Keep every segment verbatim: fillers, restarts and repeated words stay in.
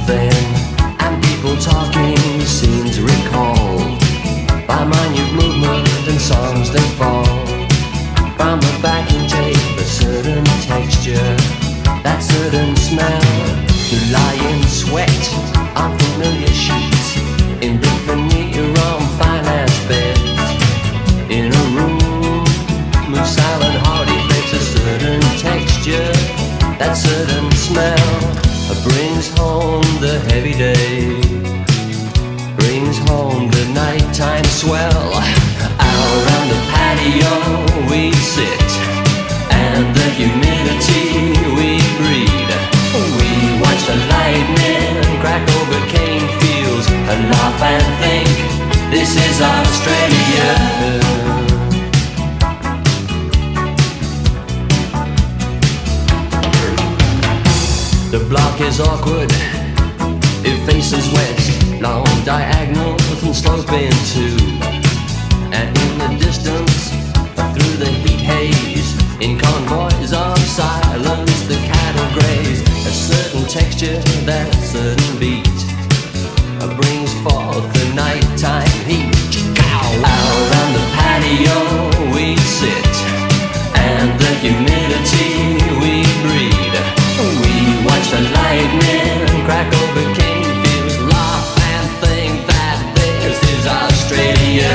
something, and people talking scenes recalled by minute movement and songs that fall from the backing tape. A certain texture, that certain smell, to lie in sweat on familiar sheets, in big veneer on finance beds, in a room, move silent, hearty face. A certain texture, that certain smell, brings home the heavy day, brings home the nighttime swell. Out on the patio we sit, and the humidity we breathe. We watch the lightning crack over cane fields, and laugh and think, this is Australia. The block is awkward, it faces west, long diagonals and sloping too. And in the distance, through the heat haze, in convoys of silence, the cattle graze. A certain texture, that certain beat, brings forth the nighttime heat. Out on the patio we sit, and the humidity we breathe. We watch the lightning crack over cane fields, laugh and think that this is Australia.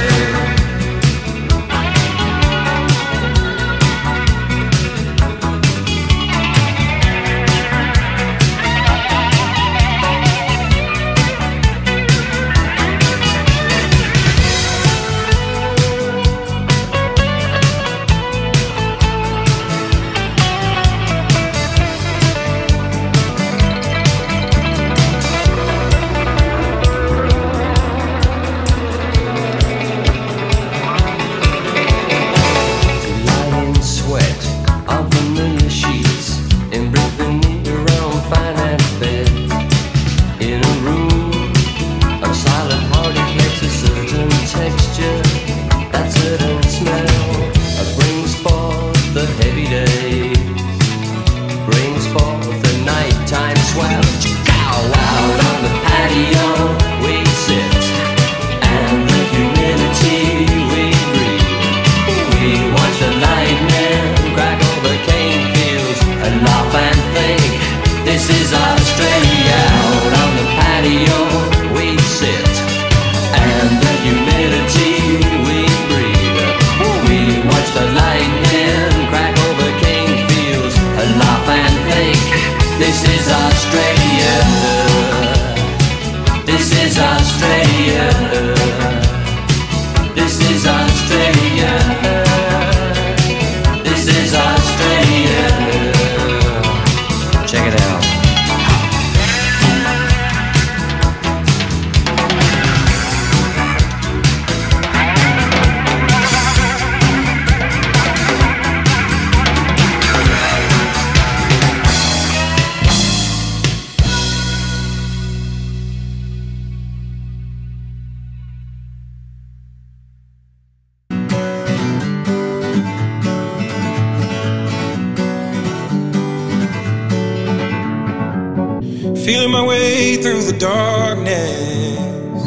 Feeling my way through the darkness,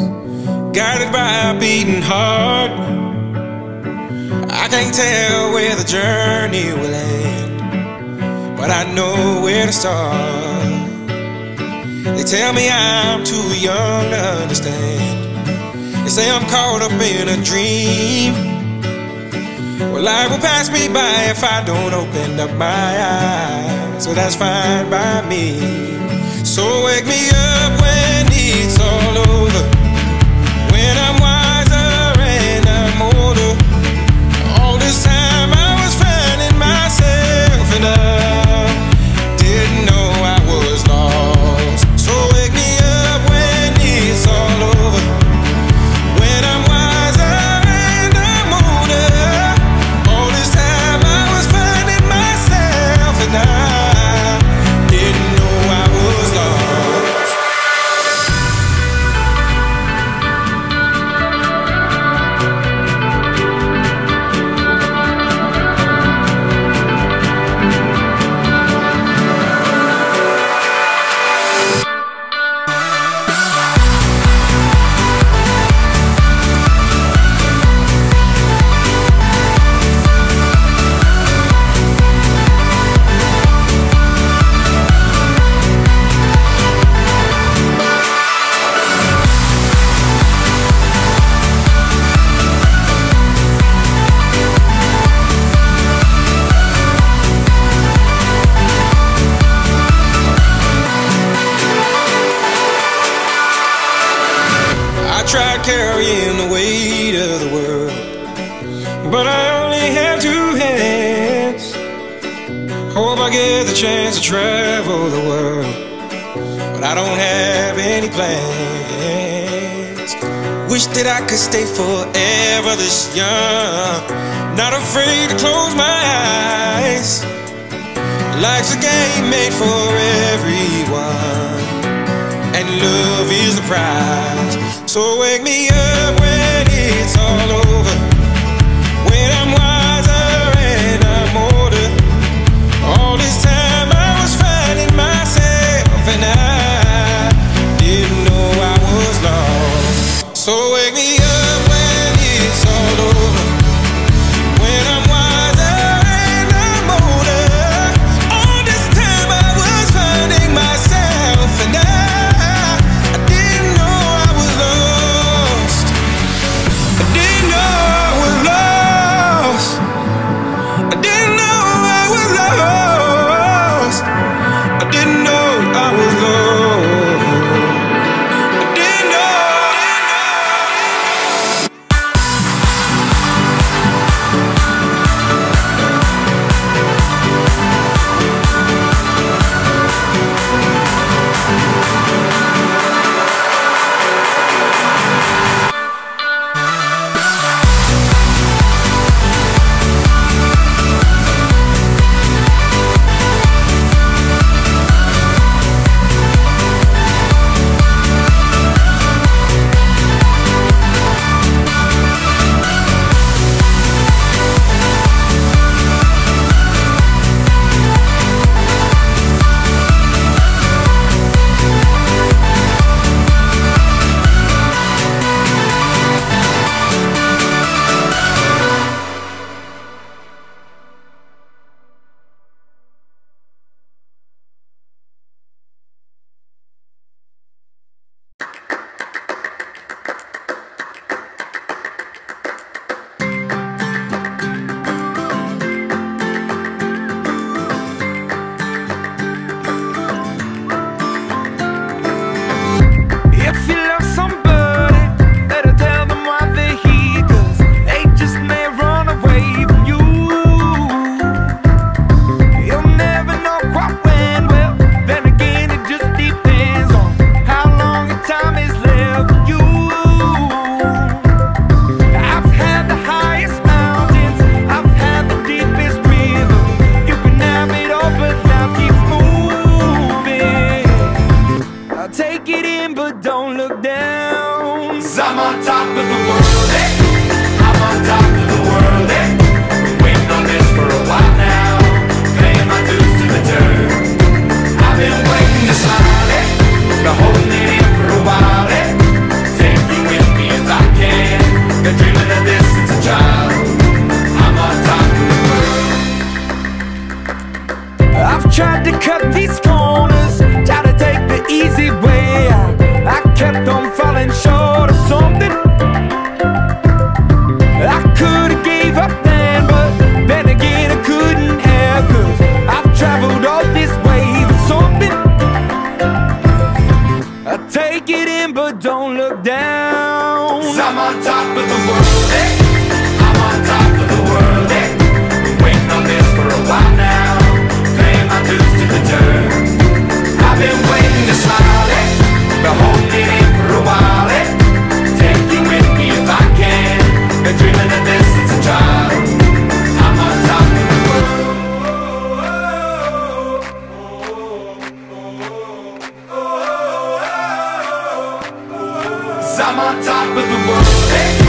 guided by a beating heart. I can't tell where the journey will end, but I know where to start. They tell me I'm too young to understand. They say I'm caught up in a dream. Well, life will pass me by if I don't open up my eyes, so that's fine by me. So wake me up when it's all over, when I'm wiser and I'm older. All this time I was finding myself, and I didn't know I was lost. So wake me up when it's all over, when I'm wiser and I'm older. All this time I was finding myself, and I didn't know I was lost. carrying the weight of the world, but I only have two hands. Hope I get the chance to travel the world, but I don't have any plans. Wish that I could stay forever this young, not afraid to close my eyes. Life's a game made for everyone, and love is the prize. So wake me up when it's all over, when I'm wiser and I'm older. All this time I was finding myself, and I didn't know I was lost. So wake me up when it's all over, when I'm wiser and I'm older. All this time I was finding myself, and I I'm on top of the world, eh? I'm on top of the world, eh? Been waiting on this for a while now, paying my dues to the dirt. I've been waiting to smile, eh? Been holding it in for a while, eh? Take you with me if I can. Been dreaming of this since a child. I'm on top of the world. I've tried to cut these corners, tried to take the easy way out. I kept on falling short of something. I could've gave up then, but then again I couldn't have, 'cause I've traveled all this way for something. I take it in but don't look down. 'Cause I'm on top of the world, eh? I'm on top of the world, eh? Been waiting on this for a while now, paying my dues to the dirt. I've been waiting to smile, eh? Been holding it in for a while, eh? Take you with me if I can. Been dreaming of this since a child. I'm on top of the world. 'Cause I'm on top of the world, eh?